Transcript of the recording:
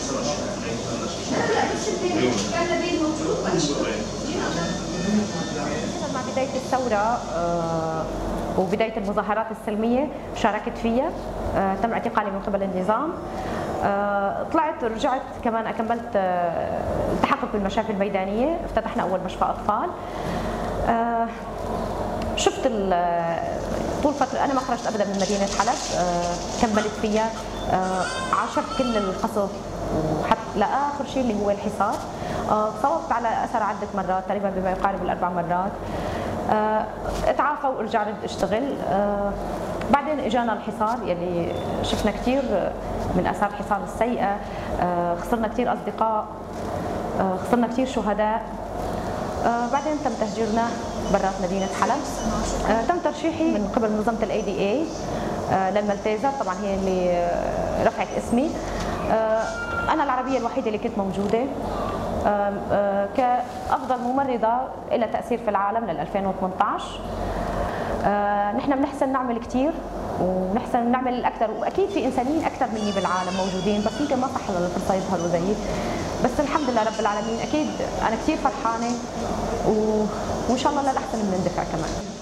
مع بداية الثورة وبداية المظاهرات السلمية شاركت فيها، تم اعتقالي من قبل النظام. طلعت ورجعت كمان كملت التحقق بالمشاكل الميدانية، افتتحنا أول مشفى أطفال. شفت طول فترة أنا ما خرجت أبدا من مدينة حلب، كملت فيها، عاشرت كل القصف وحتى لآخر شيء اللي هو الحصار. تصوبت على أثر عدة مرات، تقريبا بما يقارب ال4 مرات. اتعافى وارجع رد اشتغل. بعدين اجانا الحصار يلي شفنا كثير من اثار الحصار السيئه، خسرنا كثير اصدقاء، خسرنا كثير شهداء. بعدين تم تهجيرنا برات مدينه حلب. تم ترشيحي من قبل منظمه الADA للمالتيزر، طبعا هي اللي رفعت اسمي. انا العربيه الوحيده اللي كنت موجوده كأفضل ممرضة لها تأثير في العالم لل 2018. نحن بنحسن نعمل كثير ونحسن نعمل الأكثر، وأكيد في إنسانيين أكثر مني بالعالم موجودين، بس يمكن ما صح لنا الفرصة يظهروا زيي. بس الحمد لله رب العالمين، أكيد أنا كثير فرحانة وإن شاء الله للأحسن بنندفع كمان.